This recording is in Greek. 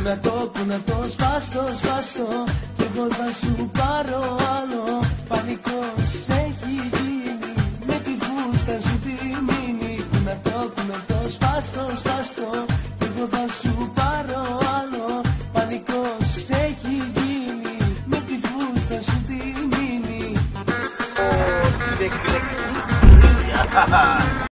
Πού να το σπάστο κι εγώ θα σου πάρω άλλο. Πανικός έχει γίνει με τη φούστα σου τη μήνυ. Πού να το σπάστο κι εγώ θα σου πάρω άλλο. Πανικός έχει γίνει με τη φούστα σου τη μήνυ.